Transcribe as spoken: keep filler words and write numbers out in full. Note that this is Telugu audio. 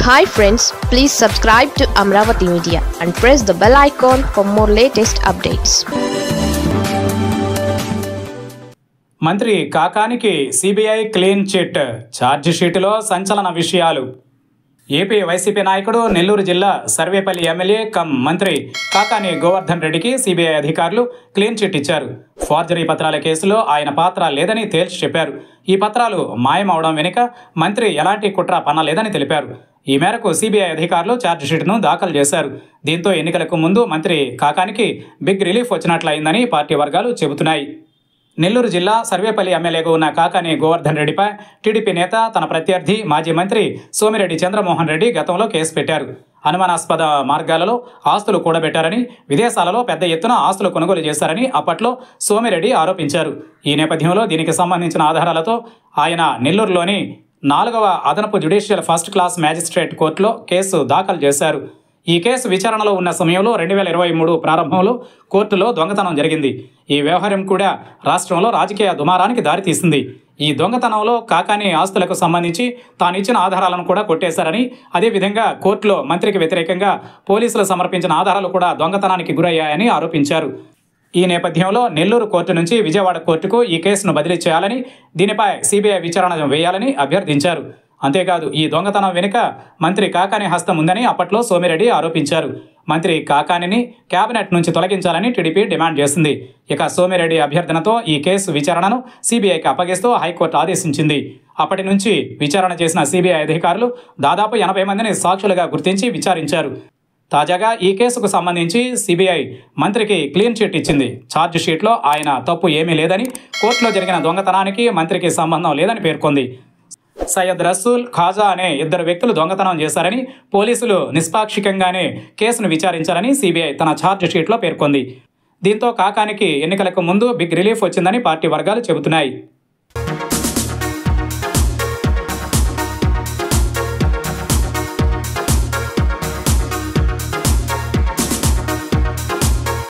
Hi friends, please subscribe to Amravati Media and press the bell icon for more latest updates. మంత్రి కాకానికి సిబిఐ క్లీన్ చిట్, ఛార్జ్ షీటులో సంచలన విషయాలు. ఏపీ వైసీపీ నాయకుడు, నెల్లూరు జిల్లా సర్వేపల్లి ఎమ్మెల్యే కమ్ మంత్రి కాకాని గోవర్ధన్ రెడ్డికి సిబిఐ అధికారులు క్లీన్ చిట్ ఇచ్చారు. ఫోర్జరీ పత్రాల కేసులో ఆయన పాత్ర లేదని తేల్చి చెప్పారు. ఈ పత్రాలు మాయమవడం వెనుక మంత్రి ఎలాంటి కుట్ర పన్నలేదని తెలిపారు. ఈ మేరకు సిబిఐ అధికారులు ఛార్జిషీట్ను దాఖలు చేశారు. దీంతో ఎన్నికలకు ముందు మంత్రి కాకానికి బిగ్ రిలీఫ్ వచ్చినట్లయిందని పార్టీ వర్గాలు చెబుతున్నాయి. నెల్లూరు జిల్లా సర్వేపల్లి ఎమ్మెల్యేగా ఉన్న కాకాని గోవర్ధన్ రెడ్డిపై టీడీపీ నేత, తన ప్రత్యర్థి మాజీ మంత్రి సోమిరెడ్డి చంద్రమోహన్ రెడ్డి గతంలో కేసు పెట్టారు. అనుమానాస్పద మార్గాలలో ఆస్తులు కూడబెట్టారని, విదేశాలలో పెద్ద ఎత్తున ఆస్తులు కొనుగోలు చేశారని అప్పట్లో సోమిరెడ్డి ఆరోపించారు. ఈ నేపథ్యంలో దీనికి సంబంధించిన ఆధారాలతో ఆయన నెల్లూరులోని నాలుగవ అదనపు జ్యుడిషియల్ ఫస్ట్ క్లాస్ మ్యాజిస్ట్రేట్ కోర్టులో కేసు దాఖలు చేశారు. ఈ కేసు విచారణలో ఉన్న సమయంలో రెండు వేల ఇరవై మూడు ప్రారంభంలో కోర్టులో దొంగతనం జరిగింది. ఈ వ్యవహారం కూడా రాష్ట్రంలో రాజకీయ దుమారానికి దారితీసింది. ఈ దొంగతనంలో కాకాని ఆస్తులకు సంబంధించి తానిచ్చిన ఆధారాలను కూడా కొట్టేశారని, అదేవిధంగా కోర్టులో మంత్రికి వ్యతిరేకంగా పోలీసులు సమర్పించిన ఆధారాలు కూడా దొంగతనానికి గురయ్యాయని ఆరోపించారు. ఈ నేపథ్యంలో నెల్లూరు కోర్టు నుంచి విజయవాడ కోర్టుకు ఈ కేసును బదిలీ చేయాలని, దీనిపై సిబిఐ విచారణ వేయాలని అభ్యర్థించారు. అంతేకాదు, ఈ దొంగతనం వెనుక మంత్రి కాకాని హస్తం ఉందని అప్పట్లో సోమిరెడ్డి ఆరోపించారు. మంత్రి కాకానిని కేబినెట్ నుంచి తొలగించాలని టీడీపీ డిమాండ్ చేసింది. ఇక సోమిరెడ్డి అభ్యర్థనతో ఈ కేసు విచారణను సిబిఐకి అప్పగిస్తూ హైకోర్టు ఆదేశించింది. అప్పటి నుంచి విచారణ చేసిన సిబిఐ అధికారులు దాదాపు ఎనభై మందిని సాక్షులుగా గుర్తించి విచారించారు. తాజాగా ఈ కేసుకు సంబంధించి సిబిఐ మంత్రికి క్లీన్ చిట్ ఇచ్చింది. ఛార్జ్ షీట్లో ఆయన తప్పు ఏమీ లేదని, కోర్టులో జరిగిన దొంగతనానికి మంత్రికి సంబంధం లేదని పేర్కొంది. సయ్యద్ రసూల్, ఖాజా అనే ఇద్దరు వ్యక్తులు దొంగతనం చేశారని, పోలీసులు నిష్పాక్షికంగానే కేసును విచారించాలని సిబిఐ తన ఛార్జ్ షీట్లో పేర్కొంది. దీంతో కాకానికి ఎన్నికలకు ముందు బిగ్ రిలీఫ్ వచ్చిందని పార్టీ వర్గాలు చెబుతున్నాయి.